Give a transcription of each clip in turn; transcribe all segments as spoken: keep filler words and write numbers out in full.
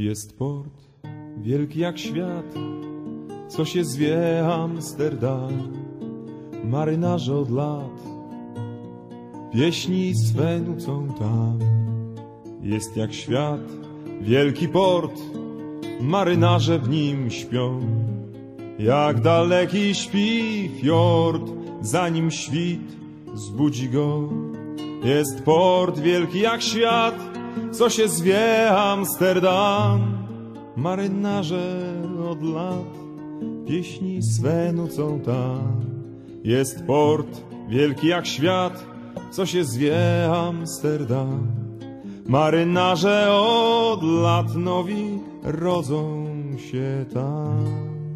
Jest port wielki jak świat, co się zwie Amsterdam. Marynarze od lat pieśni swe nucą tam. Jest jak świat, wielki port, marynarze w nim śpią. Jak daleki śpi fiord, zanim świt zbudzi go. Jest port wielki jak świat, co się zwie Amsterdam. Marynarze od lat pieśni swe nucą tam. Jest port wielki jak świat, co się zwie Amsterdam. Marynarze od lat nowi rodzą się tam.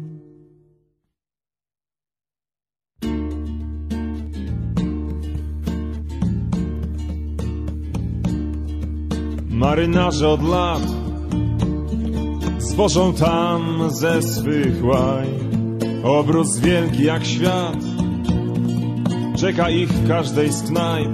Marynarze od lat zwożą tam ze swych łaj obrus wielki jak świat. Czeka ich w każdej z knajp,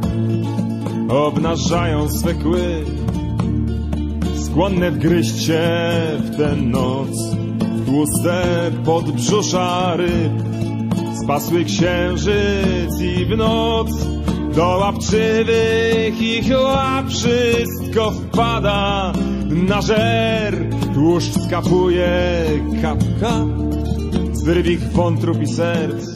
obnażają swe kły, skłonne wgryźć się w tę noc w tłuste podbrzusza ryb. Spasły księżyc i w noc do łapczywych ich łap wszystko wpada na żer. Tłuszcz skapuje kap, kap z wyrwich wątrób i serc.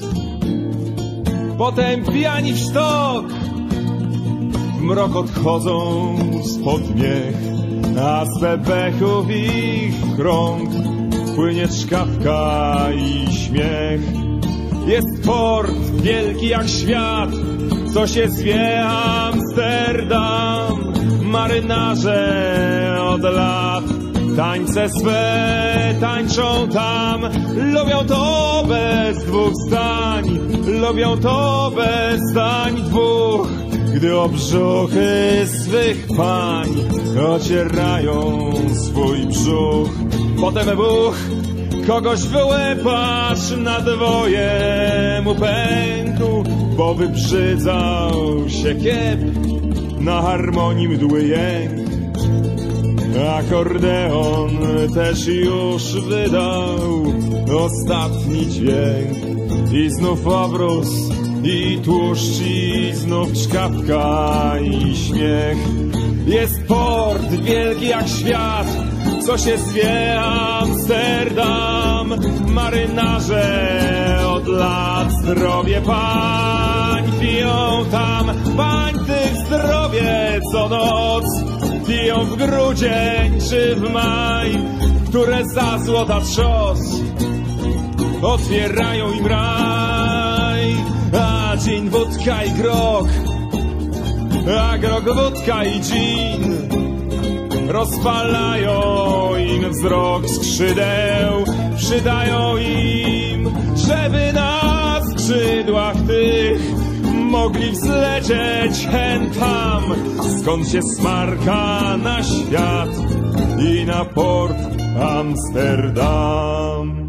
Potem pijani w sztok w mrok odchodzą spod miech, a z bebechów ich krąg płynie czkawka i śmiech. Jest port wielki jak świat, co się zwie Amsterdam. Marynarze od lat tańce swe tańczą tam. Lubią to bez dwóch zdań, lubią to bez zdań dwóch, gdy o brzuchy swych pań ocierają swój brzuch. Potem buch kogoś wyłepasz, na dwoje mu pękł, bo wybrzydzał się kiep na harmonii mdły jęk. Akordeon też już wydał ostatni dźwięk. I znów obrus, i tłuszcz, i znów czkawka i śmiech. Jest port wielki jak świat, co się zwie Amsterdam. Marynarze od lat zdrowie pań piją tam. Pań tych zdrowie co noc piją w grudzień czy w maj, które za złota trzos otwierają im raj. A dzień wódka i grog, a grog wódka i gin rozpalają im wzrok skrzydeł, przydają im, żeby na skrzydłach tych mogli wzlecieć hen tam, skąd się smarka na świat i na port Amsterdam.